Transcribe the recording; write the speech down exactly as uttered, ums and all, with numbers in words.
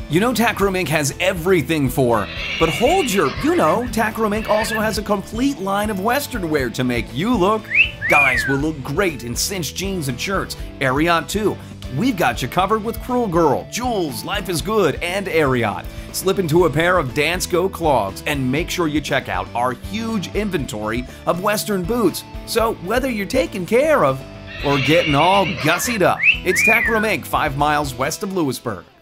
You know Tack Incorporated has everything for, but hold your, you know, Tack Incorporated also has a complete line of Western wear to make you look. Guys will look great in Cinch jeans and shirts, Ariat too. We've got you covered with Cruel Girl, Jules, Life is Good, and Ariat. Slip into a pair of Dance Go clogs and make sure you check out our huge inventory of Western boots. So whether you're taken care of or getting all gussied up, it's Tack Incorporated, five miles west of Lewisburg.